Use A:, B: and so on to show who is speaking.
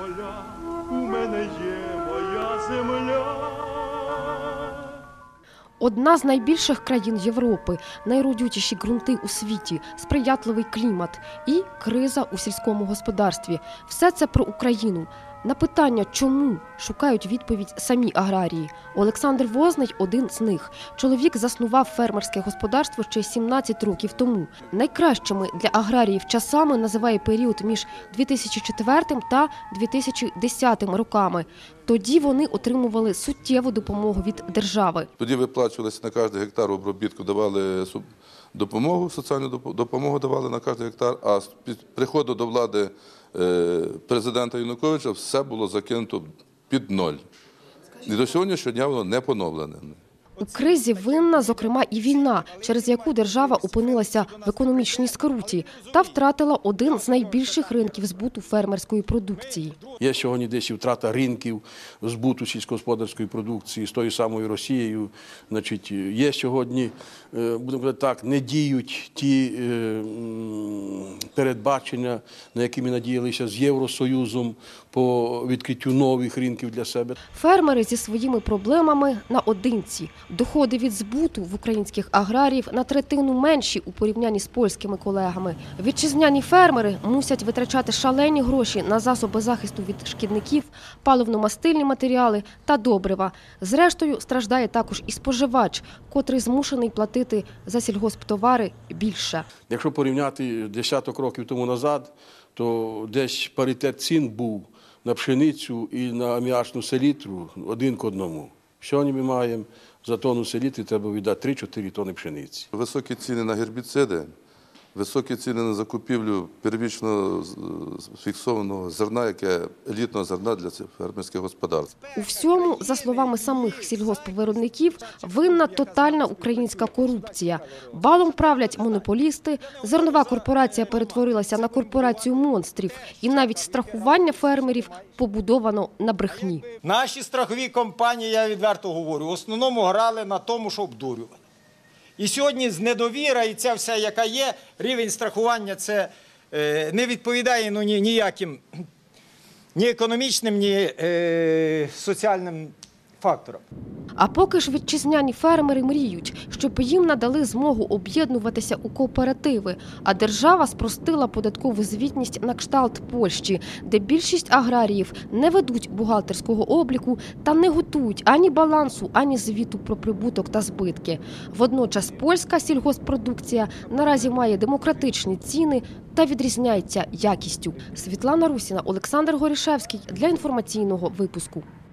A: поля, у мене є моя земля.
B: Одна з найбільших країн Європи, найродючіші ґрунти у світі, сприятливий клімат і криза у сільському господарстві. Все це про Україну. На питання «чому?» шукають відповідь самі аграрії. Олександр Возний – один з них. Чоловік заснував фермерське господарство ще 17 років тому. Найкращими для аграріїв часами називає період між 2004 та 2010 роками. Тоді вони отримували суттєву допомогу від держави.
C: Тоді виплачувалися на кожен гектар обробітку, давали допомогу, соціальну допомогу давали на кожен гектар, а з приходу до влади президента Януковича все було закинуто під ноль. І до сьогоднішнього дня воно не поновлене.
B: У кризі винна, зокрема, і війна, через яку держава опинилася в економічній скруті та втратила один з найбільших ринків збуту фермерської продукції.
D: Є сьогодні десь втрата ринків збуту сільськогосподарської продукції з тою самою Росією. Значить, є сьогодні, будемо казати так, не діють ті передбачення, на які ми надіялися з Євросоюзом по відкриттю нових ринків для себе.
B: Фермери зі своїми проблемами наодинці. Доходи від збуту в українських аграріїв на третину менші у порівнянні з польськими колегами. Вітчизняні фермери мусять витрачати шалені гроші на засоби захисту від шкідників, паливно-мастильні матеріали та добрива. Зрештою, страждає також і споживач, котрий змушений платити за сільгосптовари більше.
D: Якщо порівняти десяток років тому назад, то десь паритет цін був на пшеницю і на аміачну селітру один к одному. Сьогодні ми маємо за тонну селітри треба віддати 3-4 тонни пшениці.
C: Високі ціни на гербіциди, високі ціни на закупівлю первічно фіксованого зерна, яке елітного зерна для фермерських господарств.
B: У всьому, за словами самих сільгоспвиробників, винна тотальна українська корупція. Балом правлять монополісти, зернова корпорація перетворилася на корпорацію монстрів, і навіть страхування фермерів побудовано на брехні.
E: Наші страхові компанії, я відверто говорю, в основному грали на тому, що обдурювали. І сьогодні недовіра і ця вся, яка є, рівень страхування, це не відповідає ніяким ні економічним, ні соціальним факторам.
B: А поки ж вітчизняні фермери мріють, щоб їм надали змогу об'єднуватися у кооперативи, а держава спростила податкову звітність на кшталт Польщі, де більшість аграріїв не ведуть бухгалтерського обліку та не готують ані балансу, ані звіту про прибуток та збитки. Водночас польська сільгоспродукція наразі має демократичні ціни та відрізняється якістю. Світлана Русіна, Олександр Горішевський для інформаційного випуску.